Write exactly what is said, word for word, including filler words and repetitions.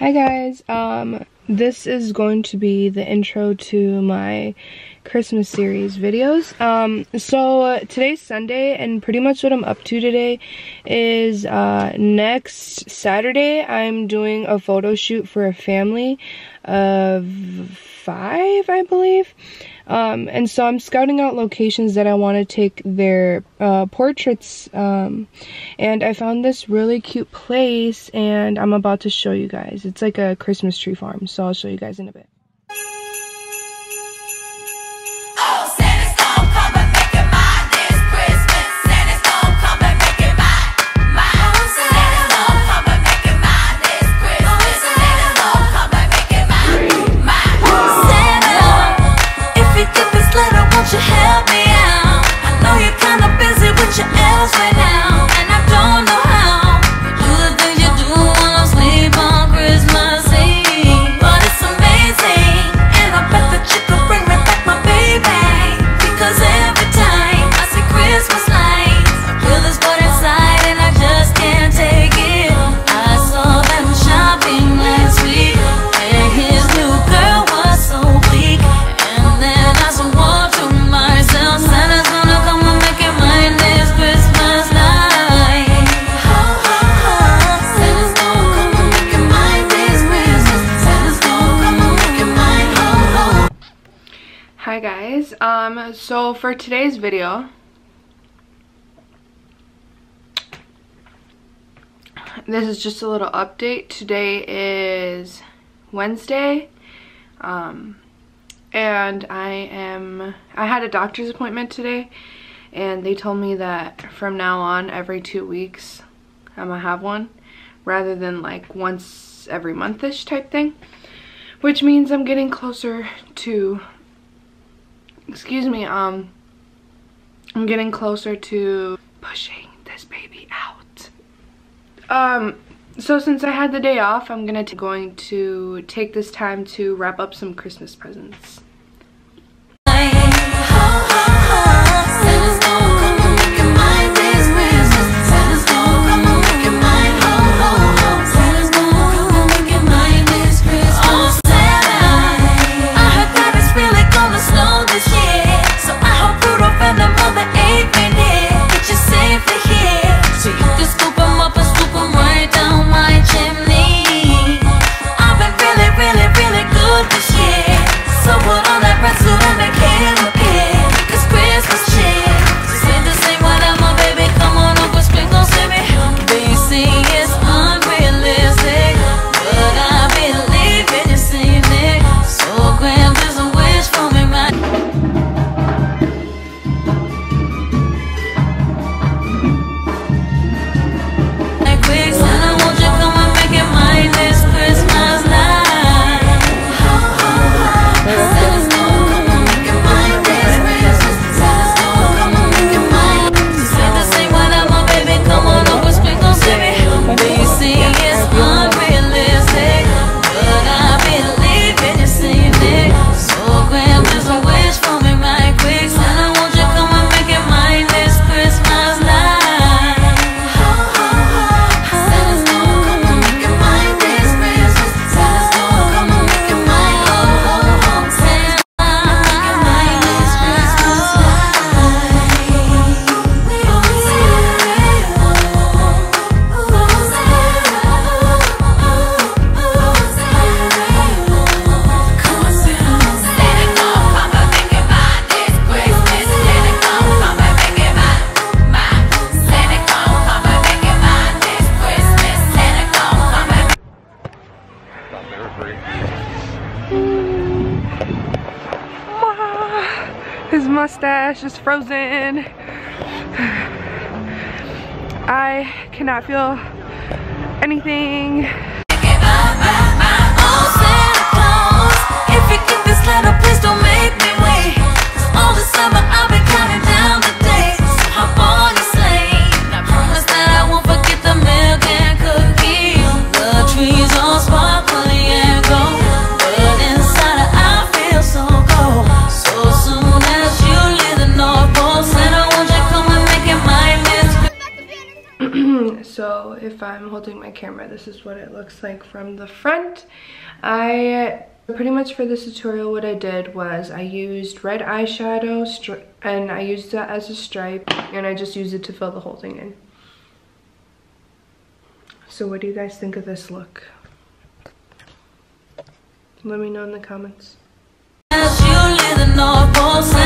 Hi guys, um, this is going to be the intro to my Christmas series videos. Um, so uh, today's Sunday, and pretty much what I'm up to today is uh, next Saturday I'm doing a photo shoot for a family of five, I believe. Um, and so I'm scouting out locations that I want to take their uh, portraits, um, and I found this really cute place, and I'm about to show you guys. It's like a Christmas tree farm, so I'll show you guys in a bit. Hi guys, um, so for today's video, this is just a little update. Today is Wednesday, um, and I am, I had a doctor's appointment today, and they told me that from now on, every two weeks, I'm gonna have one, rather than like once every month-ish type thing, which means I'm getting closer to Excuse me, um, I'm getting closer to pushing this baby out. Um, so since I had the day off, I'm gonna t going to take this time to wrap up some Christmas presents. His mustache is frozen. I cannot feel anything. So if I'm holding holding my camera, this is what it looks like from the front. I pretty much for this tutorial what I did was I used red eyeshadow stri and I used that as a stripe, and I just used it to fill the whole thing in. So what do you guys think of this look? Let me know in the comments. As you live the North Pole.